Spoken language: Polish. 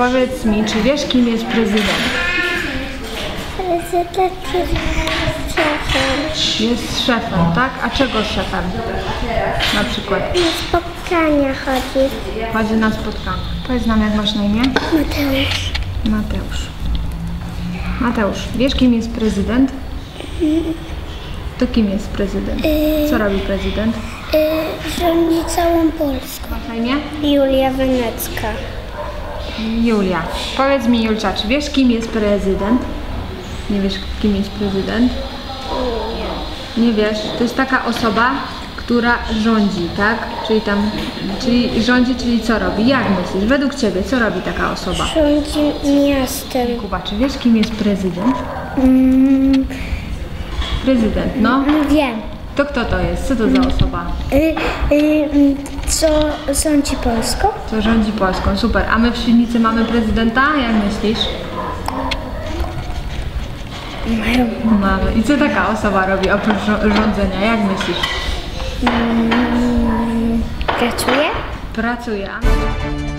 powiedz mi, czy wiesz, kim jest prezydent? Prezydent jest szefem. Jest szefem, tak? A czego szefem? Na przykład. Na spotkania chodzi. Chodzi na spotkanie. Powiedz nam, jak masz na imię? Mateusz. Mateusz. Mateusz, wiesz, kim jest prezydent? To kim jest prezydent? Co robi prezydent? Rządzi całą Polską. Masz na imię? Julia Wenecka. Julia. Powiedz mi, Julcia, czy wiesz, kim jest prezydent? Nie wiesz, kim jest prezydent? Nie wiesz. To jest taka osoba, która rządzi, tak? Czyli rządzi, czyli co robi? Jak myślisz? Według ciebie, co robi taka osoba? Rządzi miastem. Kuba, czy wiesz, kim jest prezydent? Prezydent, no. Wiem. To kto to jest? Co to za osoba? Co rządzi Polską? Co rządzi Polską? Super. A my w Świdnicy mamy prezydenta? Jak myślisz? Mamy. I co taka osoba robi oprócz rządzenia? Jak myślisz? Pracuje? Pracuje.